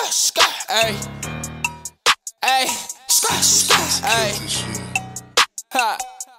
Ay, ay, ay, ha.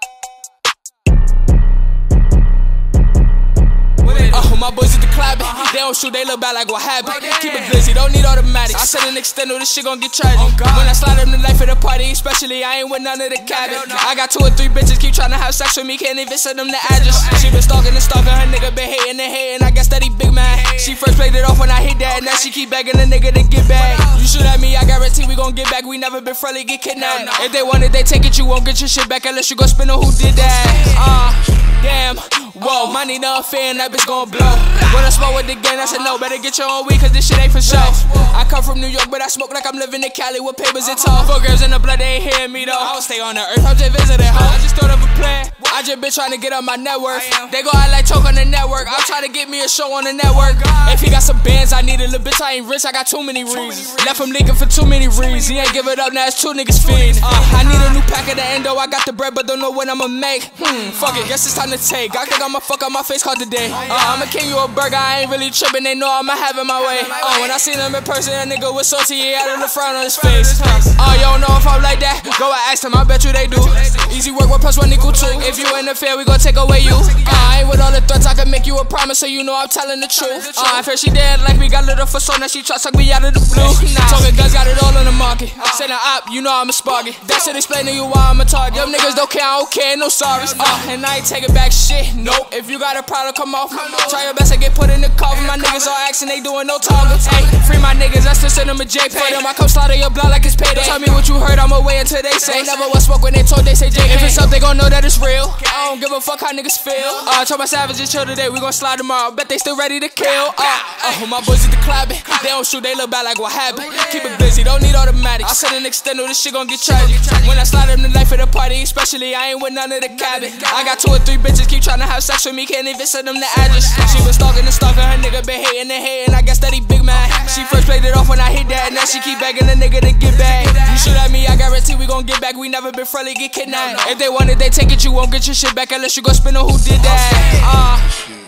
My boys at the club, they don't shoot, they look bad like what happened. Keep it glizzy, don't need automatics. I said an extendo, this shit gon' get tragic. When I slide on the life of the party, especially I ain't with none of the cabin. I got 2 or 3 bitches keep tryna have sex with me, can't even send them the address. She been stalking and stalking, her nigga been hating and hating. I guess that he big man. She first played it off when I hit that, now she keep begging the nigga to get back. You shoot at me, I guarantee we gon' get back. We never been friendly, get kidnapped. If they want it, they take it, you won't get your shit back unless you go spin on who did that. Damn, whoa, money no affair and that bitch gon' blow. When I smoke with the gang, I said no, better get your own weed cause this shit ain't for show. I come from New York, but I smoke like I'm living in Cali with papers and tall. 4 girls in the blood, they ain't hearing me though. I don't stay on the earth, I'm just visiting her. I just thought of a plan, I just been trying to get up my net worth. They go out like choke on the network, I'm trying to get me a show on the network. If he got some bands, I need a little bitch, I ain't rich, I got too many reasons. Left him leaking for too many reasons, he ain't give it up, now it's 2 niggas fiends. I need a new pack of the endo, I got the bread but don't know when I'ma make. Fuck it, guess it's time to take. I think I'ma fuck up my face card today. I'ma king you a burger, I ain't really tripping, they know I'ma have it my way. When I seen him in person, that nigga was salty, he had a frown on his face. You don't know if I'm like that, go and ask them, I bet you they do. Easy work, 1 + 1 = 2. If you interfere, we gon' take away you. I ain't with all the threats, I can make you a promise, so you know I'm telling the truth. I heard she dead like we got lit up for so now she try to suck me out of the blue. Talking guns, got it all in the market. Said an op, you know I'm a sparky. That shit explain to you why I'm a target. Them niggas don't care, I don't care, no sorries. And I ain't taking back shit, nope. If you got a problem, come off. Try your best to get put in the coffin. My niggas all asking, they doing no talking. Hey, free my niggas, I still send them a J for them. I come slaughter your blood like it's payday. Tell me what you heard, I'ma wait until they say. Never was smoke when they told, they say J. If it's up, they gon' know that it's real. I don't give a fuck how niggas feel. Told my savages chill today, we gon' slide tomorrow. Bet they still ready to kill. My boys at the club, they don't shoot, they look bad like what happened. Keep it busy, don't need automatics. I said an extendo, this shit gon' get tragic. When I slide on the life of the party, especially I ain't with none of the cabin. I got 2 or 3 bitches keep tryna have sex with me, can't even send them the address. She been stalking and stalking, her nigga been hating and hating. I guess that he big man. She first played it off when I hit that, now she keep begging the nigga to get back. You shoot at me, I guarantee we gon' get back. We never been friendly, get kidnapped. If they want it, they take it, you won't get your shit back unless you go spin on who did that.